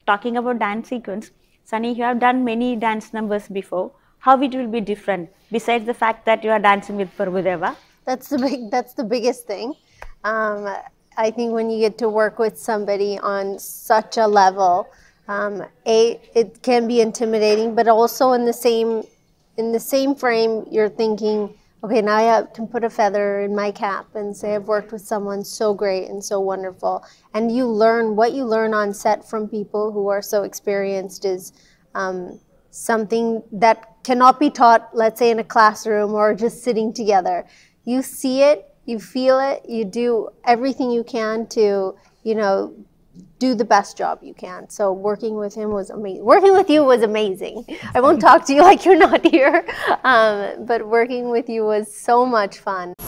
talking about dance sequence, Sunny, you have done many dance numbers before. How it will be different besides the fact that you are dancing with Prabhudeva? That's the biggest thing. I think when you get to work with somebody on such a level, it can be intimidating, but also in the same frame, you're thinking, okay, now I can put a feather in my cap and say I've worked with someone so great and so wonderful. And you learn what you learn on set from people who are so experienced is something that cannot be taught, let's say, in a classroom or just sitting together. You see it, you feel it, you do everything you can to, do the best job you can. So working with him was amazing. Working with you was amazing. I won't talk to you like you're not here, but working with you was so much fun.